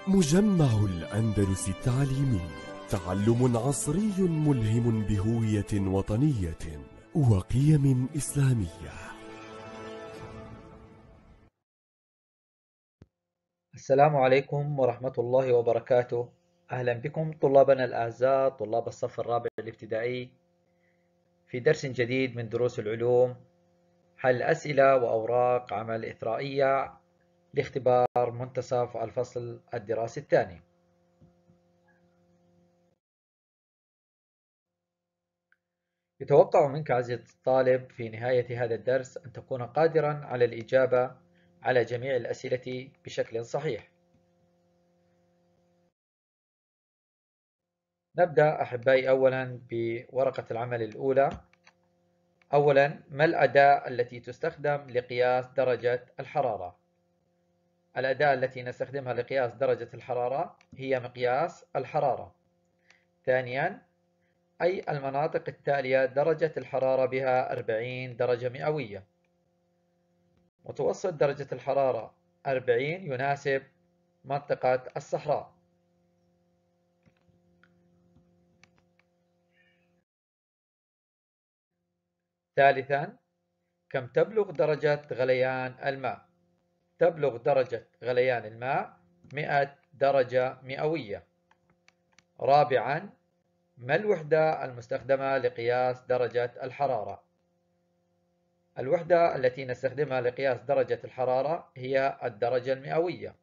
مجمع الأندلس التعليمي، تعلم عصري ملهم بهوية وطنية وقيم إسلامية. السلام عليكم ورحمة الله وبركاته. أهلا بكم طلابنا الأعزاء، طلاب الصف الرابع الابتدائي، في درس جديد من دروس العلوم، حل أسئلة وأوراق عمل إثرائية لاختبار منتصف الفصل الدراسي الثاني. يتوقع منك عزيزي الطالب في نهاية هذا الدرس أن تكون قادرا على الإجابة على جميع الأسئلة بشكل صحيح. نبدأ أحبائي أولا بورقة العمل الأولى. أولا، ما الأداة التي تستخدم لقياس درجة الحرارة؟ الأداة التي نستخدمها لقياس درجة الحرارة هي مقياس الحرارة. ثانيا، أي المناطق التالية درجة الحرارة بها 40 درجة مئوية؟ متوسط درجة الحرارة 40 يناسب منطقة الصحراء. ثالثا، كم تبلغ درجة غليان الماء؟ تبلغ درجة غليان الماء 100 درجة مئوية. رابعا، ما الوحدة المستخدمة لقياس درجة الحرارة؟ الوحدة التي نستخدمها لقياس درجة الحرارة هي الدرجة المئوية.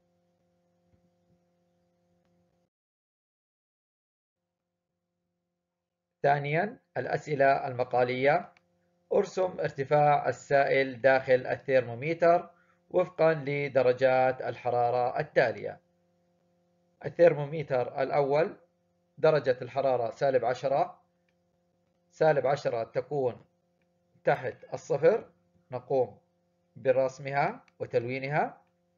ثانيا، الأسئلة المقالية. ارسم ارتفاع السائل داخل الثيرمومتر وفقا لدرجات الحرارة التالية. الثيرمومتر الأول درجة الحرارة -10. -10 تكون تحت الصفر، نقوم برسمها وتلوينها.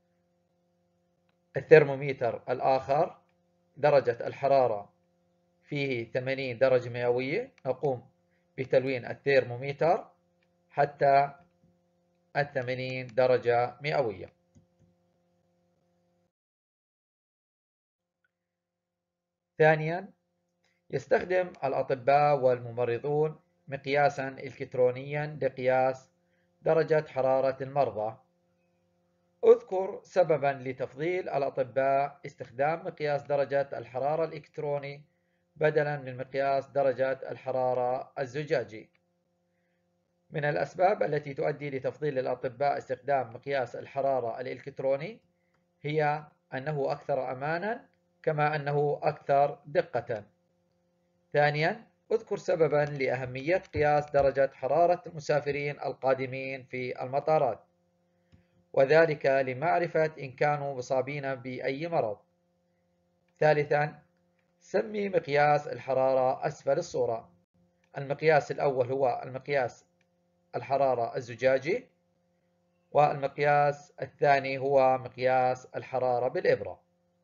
الثرمومتر الآخر درجة الحرارة فيه 80 درجة مئوية، نقوم بتلوين الثرمومتر حتى 80 درجة مئوية. ثانيا، يستخدم الأطباء والممرضون مقياسا إلكترونيا لقياس درجة حرارة المرضى. اذكر سببا لتفضيل الأطباء استخدام مقياس درجة الحرارة الإلكتروني بدلا من مقياس درجة الحرارة الزجاجي. من الأسباب التي تؤدي لتفضيل الأطباء استخدام مقياس الحرارة الإلكتروني هي أنه أكثر أمانا، كما أنه أكثر دقة. ثانيا، اذكر سببا لأهمية قياس درجة حرارة المسافرين القادمين في المطارات، وذلك لمعرفة إن كانوا مصابين بأي مرض. ثالثا، سمي مقياس الحرارة أسفل الصورة. المقياس الأول هو المقياس الحرارة الزجاجي، والمقياس الثاني هو مقياس الحرارة بالإبرة.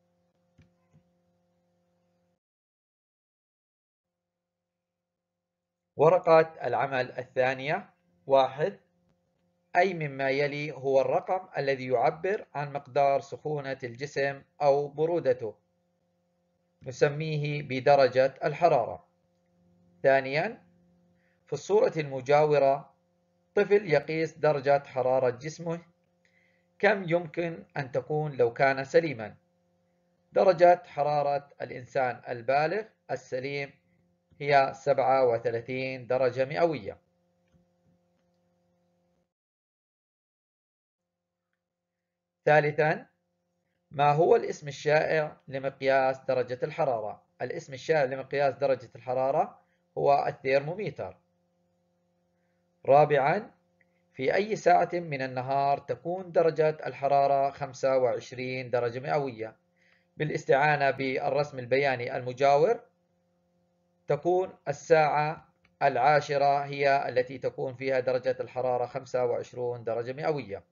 ورقة العمل الثانية. 1. أي مما يلي هو الرقم الذي يعبر عن مقدار سخونة الجسم أو برودته؟ نسميه بدرجة الحرارة. ثانيا، في الصورة المجاورة طفل يقيس درجة حرارة جسمه، كم يمكن أن تكون لو كان سليما؟ درجة حرارة الإنسان البالغ السليم هي 37 درجة مئوية. ثالثا، ما هو الاسم الشائع لمقياس درجة الحرارة؟ الاسم الشائع لمقياس درجة الحرارة هو الثيرمومتر. رابعا، في أي ساعة من النهار تكون درجة الحرارة 25 درجة مئوية؟ بالاستعانة بالرسم البياني المجاور تكون الساعة 10 هي التي تكون فيها درجة الحرارة 25 درجة مئوية.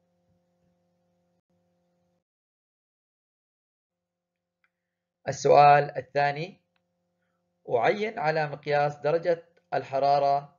السؤال الثاني، أعين على مقياس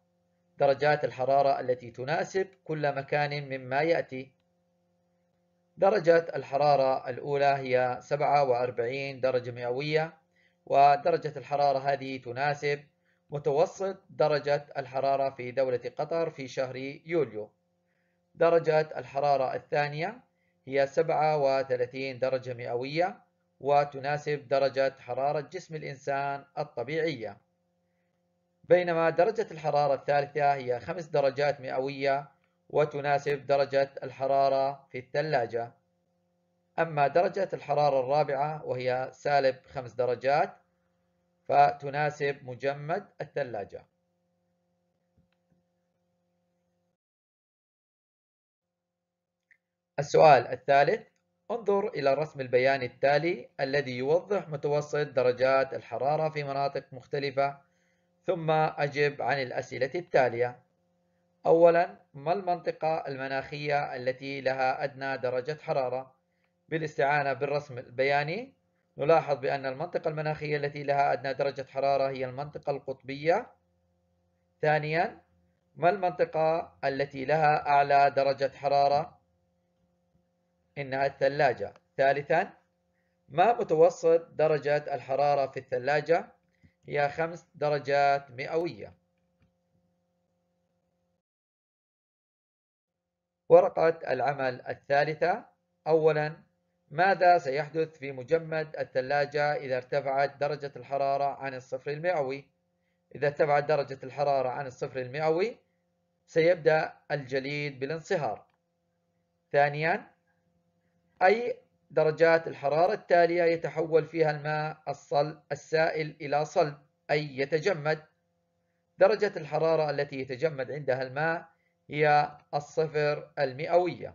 درجات الحرارة التي تناسب كل مكان مما يأتي. درجة الحرارة الأولى هي 47 درجة مئوية، ودرجة الحرارة هذه تناسب متوسط درجة الحرارة في دولة قطر في شهر يوليو. درجة الحرارة الثانية هي 37 درجة مئوية، وتناسب درجة حرارة جسم الإنسان الطبيعية. بينما درجة الحرارة الثالثة هي 5 درجات مئوية، وتناسب درجة الحرارة في الثلاجة. أما درجة الحرارة الرابعة وهي -5 درجات فتناسب مجمد الثلاجة. السؤال الثالث: انظر إلى الرسم البياني التالي الذي يوضح متوسط درجات الحرارة في مناطق مختلفة، ثم أجب عن الأسئلة التالية. أولاً، ما المنطقة المناخية التي لها أدنى درجة حرارة؟ بالاستعانة بالرسم البياني نلاحظ بأن المنطقة المناخية التي لها أدنى درجة حرارة هي المنطقة القطبية. ثانياً، ما المنطقة التي لها أعلى درجة حرارة؟ إنها الثلاجة. ثالثاً، ما متوسط درجة الحرارة في الثلاجة؟ هي 5 درجات مئوية. ورقة العمل الثالثة: أولاً، ماذا سيحدث في مجمد الثلاجة إذا ارتفعت درجة الحرارة عن الصفر المئوي؟ إذا ارتفعت درجة الحرارة عن الصفر المئوي سيبدأ الجليد بالانصهار. ثانياً، أي درجات الحرارة التالية يتحول فيها الماء السائل إلى صلب، أي يتجمد؟ درجة الحرارة التي يتجمد عندها الماء هي الصفر المئوية.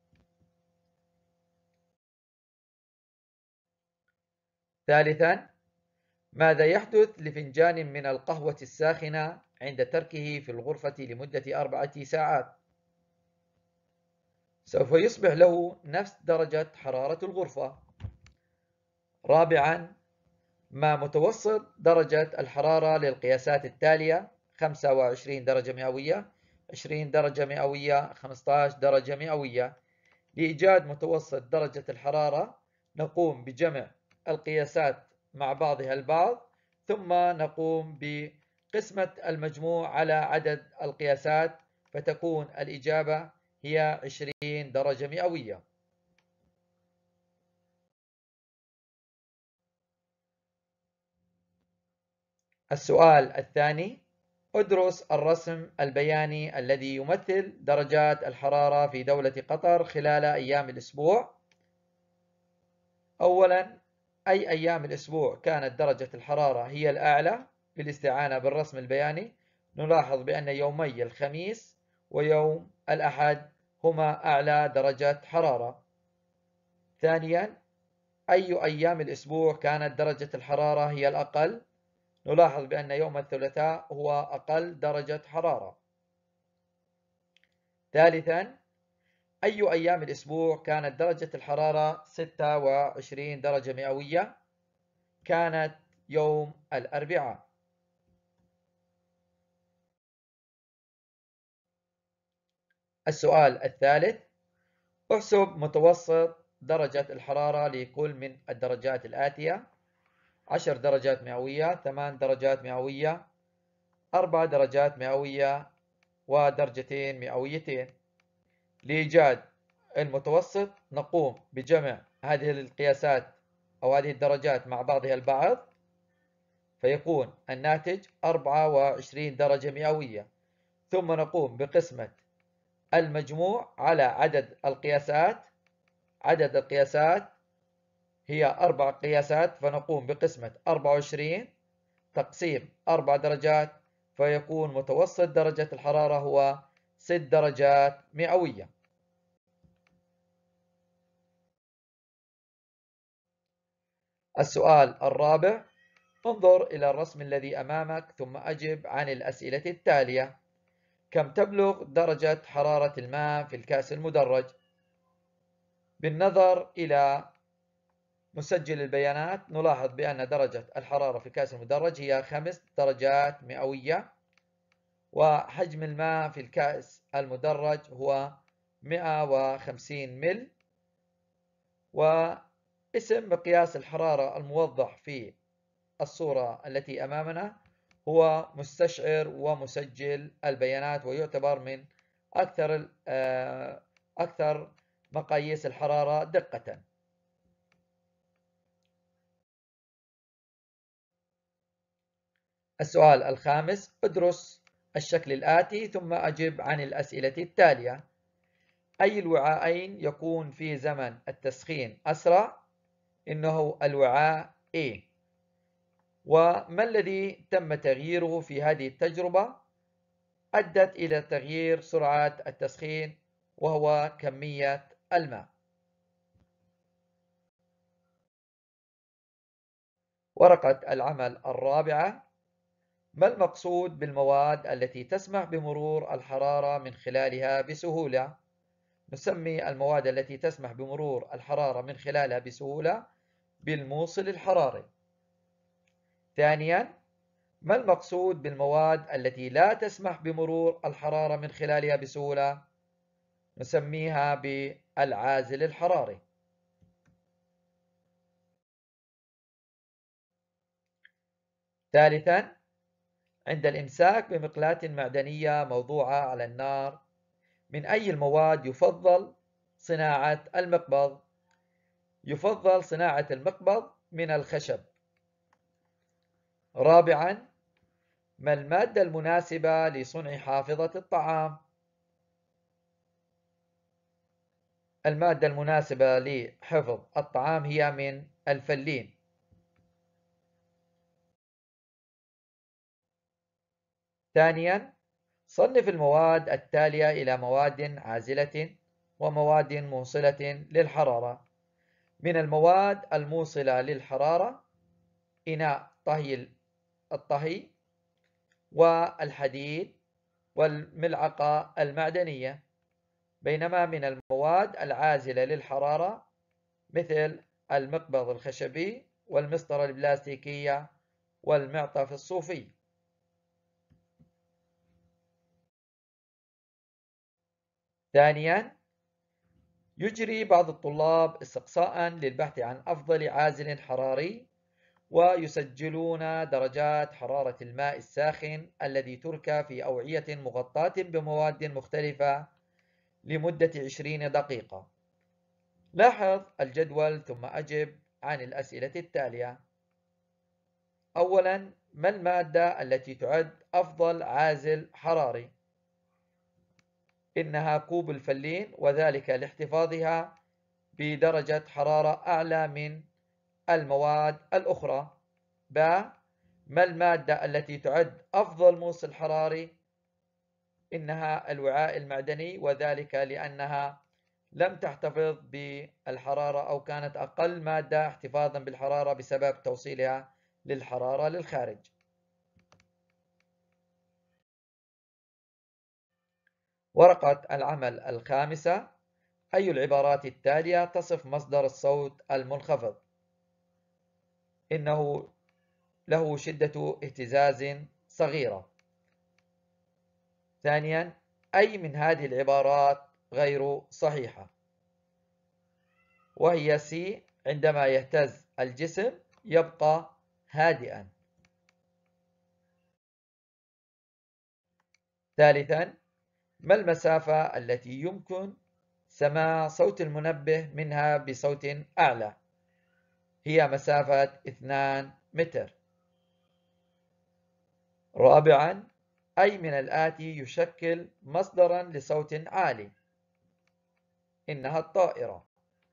ثالثاً، ماذا يحدث لفنجان من القهوة الساخنة عند تركه في الغرفة لمدة 4 ساعات؟ سوف يصبح له نفس درجة حرارة الغرفة. رابعاً، ما متوسط درجة الحرارة للقياسات التالية: 25 درجة مئوية، 20 درجة مئوية، 15 درجة مئوية. لإيجاد متوسط درجة الحرارة نقوم بجمع القياسات مع بعضها البعض، ثم نقوم بقسمة المجموع على عدد القياسات، فتكون الإجابة هي 20 درجة مئوية. السؤال الثاني: ادرس الرسم البياني الذي يمثل درجات الحرارة في دولة قطر خلال أيام الأسبوع. أولاً، أي أيام الأسبوع كانت درجة الحرارة هي الأعلى؟ بالاستعانة بالرسم البياني نلاحظ بأن يومي الخميس ويوم الأحد هما أعلى درجة حرارة. ثانياً، أي أيام الأسبوع كانت درجة الحرارة هي الأقل؟ نلاحظ بأن يوم الثلاثاء هو أقل درجة حرارة. ثالثاً، أي أيام الأسبوع كانت درجة الحرارة 26 درجة مئوية؟ كانت يوم الأربعاء. السؤال الثالث: احسب متوسط درجة الحرارة لكل من الدرجات الآتية: 10 درجات مئوية، 8 درجات مئوية، 4 درجات مئوية، ودرجتين مئويتين. لإيجاد المتوسط نقوم بجمع هذه القياسات أو هذه الدرجات مع بعضها البعض، فيكون الناتج 24 درجة مئوية، ثم نقوم بقسمة المجموع على عدد القياسات. عدد القياسات هي 4 قياسات، فنقوم بقسمة 24 تقسيم 4 درجات، فيكون متوسط درجة الحرارة هو 6 درجات مئوية. السؤال الرابع: انظر إلى الرسم الذي أمامك ثم أجب عن الأسئلة التالية. كم تبلغ درجة حرارة الماء في الكأس المدرج؟ بالنظر إلى مسجل البيانات نلاحظ بأن درجة الحرارة في الكأس المدرج هي 5 درجات مئوية، وحجم الماء في الكأس المدرج هو 150 مل، واسم مقياس الحرارة الموضح في الصورة التي أمامنا هو مستشعر ومسجل البيانات، ويعتبر من أكثر مقاييس الحرارة دقة. السؤال الخامس: ادرس الشكل الآتي ثم أجب عن الأسئلة التالية. أي الوعاءين يكون في زمن التسخين أسرع؟ إنه الوعاء A. وما الذي تم تغييره في هذه التجربة أدت إلى تغيير سرعة التسخين، وهو كمية الماء. ورقة العمل الرابعة: ما المقصود بالمواد التي تسمح بمرور الحرارة من خلالها بسهولة؟ نسمي المواد التي تسمح بمرور الحرارة من خلالها بسهولة بالموصل الحراري. ثانياً، ما المقصود بالمواد التي لا تسمح بمرور الحرارة من خلالها بسهولة؟ نسميها بالعازل الحراري. ثالثاً، عند الإمساك بمقلاة معدنية موضوعة على النار، من أي المواد يفضل صناعة المقبض؟ يفضل صناعة المقبض من الخشب. رابعاً، ما المادة المناسبة لصنع حافظة الطعام؟ المادة المناسبة لحفظ الطعام هي من الفلين. ثانياً، صنف المواد التالية إلى مواد عازلة ومواد موصلة للحرارة. من المواد الموصلة للحرارة: إناء طهي الطهي، والحديد، والملعقة المعدنية. بينما من المواد العازلة للحرارة مثل المقبض الخشبي، والمسطرة البلاستيكية، والمعطف الصوفي. ثانياً، يجري بعض الطلاب استقصاء للبحث عن أفضل عازل حراري، ويسجلون درجات حرارة الماء الساخن الذي تركى في أوعية مغطاة بمواد مختلفة لمدة 20 دقيقة. لاحظ الجدول ثم أجب عن الأسئلة التالية. أولاً، ما المادة التي تعد أفضل عازل حراري؟ إنها كوب الفلين، وذلك لاحتفاظها بدرجة حرارة أعلى من المواد الأخرى. ب. ما المادة التي تعد أفضل موصل حراري؟ إنها الوعاء المعدني، وذلك لأنها لم تحتفظ بالحرارة، أو كانت أقل مادة احتفاظا بالحرارة بسبب توصيلها للحرارة للخارج. ورقة العمل الخامسة: أي العبارات التالية تصف مصدر الصوت المنخفض؟ إنه له شدة اهتزاز صغيرة. ثانياً، أي من هذه العبارات غير صحيحة؟ وهي C: عندما يهتز الجسم يبقى هادئاً. ثالثاً، ما المسافة التي يمكن سماع صوت المنبه منها بصوت أعلى؟ هي مسافة 2 متر. رابعاً، أي من الآتي يشكل مصدراً لصوت عالي؟ إنها الطائرة.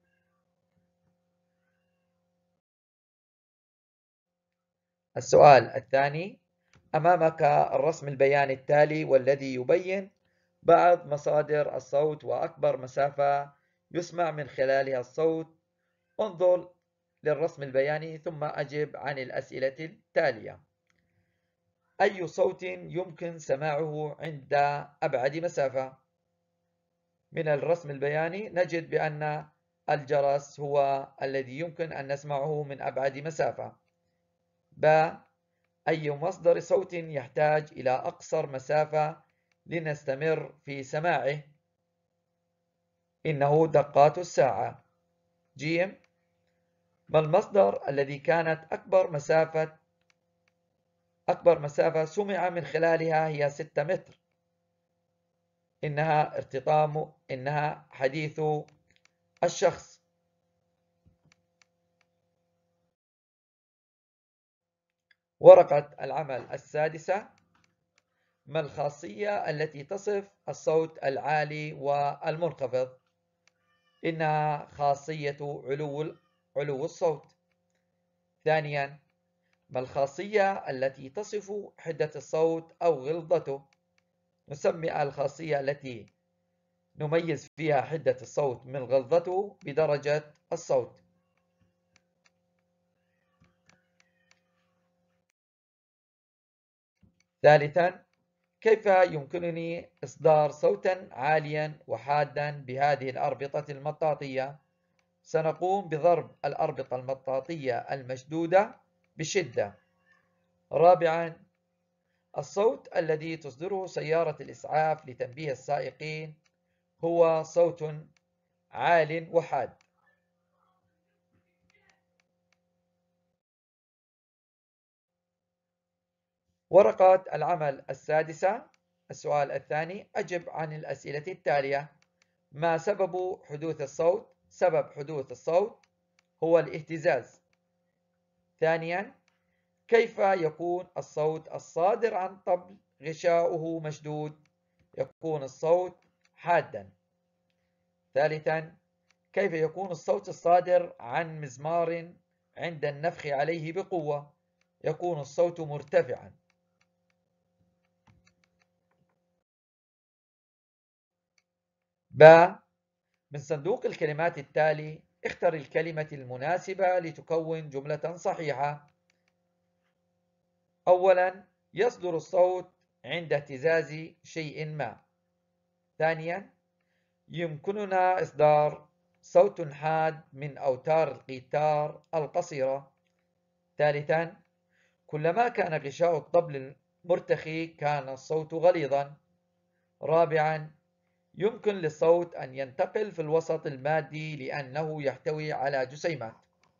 السؤال الثاني: أمامك الرسم البياني التالي، والذي يبين بعض مصادر الصوت وأكبر مسافة يسمع من خلالها الصوت. انظر للرسم البياني ثم أجب عن الأسئلة التالية. أي صوت يمكن سماعه عند أبعد مسافة؟ من الرسم البياني نجد بأن الجرس هو الذي يمكن أن نسمعه من أبعد مسافة. ب. أي مصدر صوت يحتاج إلى أقصر مسافة لنستمر في سماعه؟ إنه دقات الساعة. ج. ما المصدر الذي كانت أكبر مسافة سمع من خلالها هي 6 متر؟ إنها حديث الشخص. ورقة العمل السادسة: ما الخاصية التي تصف الصوت العالي والمنخفض؟ إنها خاصية علو الصوت. ثانيا: ما الخاصية التي تصف حدة الصوت أو غلظته؟ نسمي الخاصية التي نميز فيها حدة الصوت من غلظته بدرجة الصوت. ثالثا: كيف يمكنني إصدار صوتا عاليا وحادا بهذه الأربطة المطاطية؟ سنقوم بضرب الأربطة المطاطية المشدودة بشدة. رابعا: الصوت الذي تصدره سيارة الإسعاف لتنبيه السائقين هو صوت عال وحاد. ورقة العمل السادسة: السؤال الثاني: أجب عن الأسئلة التالية. ما سبب حدوث الصوت؟ سبب حدوث الصوت هو الاهتزاز. ثانيا: كيف يكون الصوت الصادر عن طبل غشاؤه مشدود؟ يكون الصوت حادا. ثالثا: كيف يكون الصوت الصادر عن مزمار عند النفخ عليه بقوة؟ يكون الصوت مرتفعا. ب. من صندوق الكلمات التالي اختر الكلمة المناسبة لتكون جملة صحيحة. أولا: يصدر الصوت عند اهتزاز شيء ما. ثانيا: يمكننا إصدار صوت حاد من أوتار القيثار القصيرة. ثالثا: كلما كان غشاء الطبل مرتخي كان الصوت غليظا. رابعا: يمكن للصوت أن ينتقل في الوسط المادي لأنه يحتوي على جسيمات.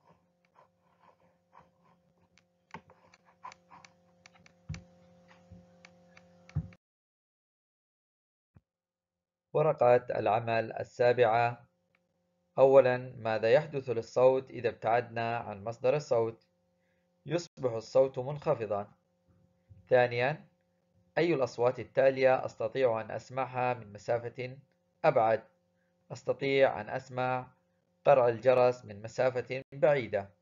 ورقة العمل السابعة: أولا: ماذا يحدث للصوت إذا ابتعدنا عن مصدر الصوت؟ يصبح الصوت منخفضا. ثانيا: أي الأصوات التالية أستطيع أن أسمعها من مسافة أبعد؟ أستطيع أن أسمع قرع الجرس من مسافة بعيدة.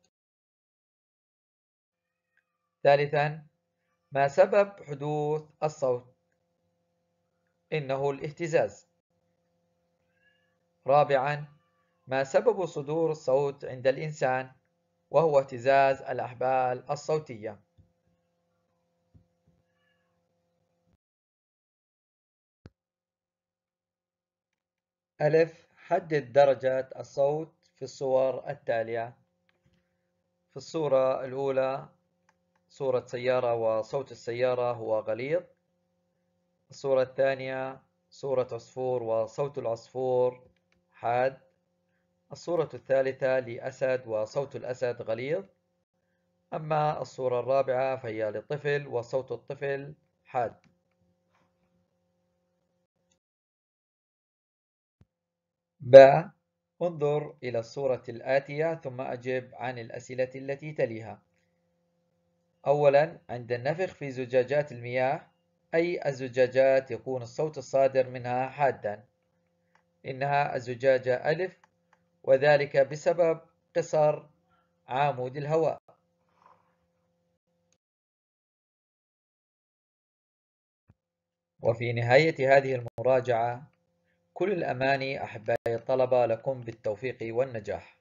ثالثا: ما سبب حدوث الصوت؟ إنه الاهتزاز. رابعا: ما سبب صدور الصوت عند الإنسان؟ وهو اهتزاز الأحبال الصوتية. ألف: حدد درجة الصوت في الصور التالية. في الصورة الأولى صورة سيارة وصوت السيارة هو غليظ. الصورة الثانية صورة عصفور وصوت العصفور حاد. الصورة الثالثة لأسد وصوت الأسد غليظ. أما الصورة الرابعة فهي لطفل وصوت الطفل حاد. ب. انظر إلى الصورة الآتية ثم أجب عن الأسئلة التي تليها. أولا: عند النفخ في زجاجات المياه أي الزجاجات يكون الصوت الصادر منها حادا؟ إنها الزجاجة ألف، وذلك بسبب قصر عامود الهواء. وفي نهاية هذه المراجعة كل الأماني أحبائي الطلبة لكم بالتوفيق والنجاح.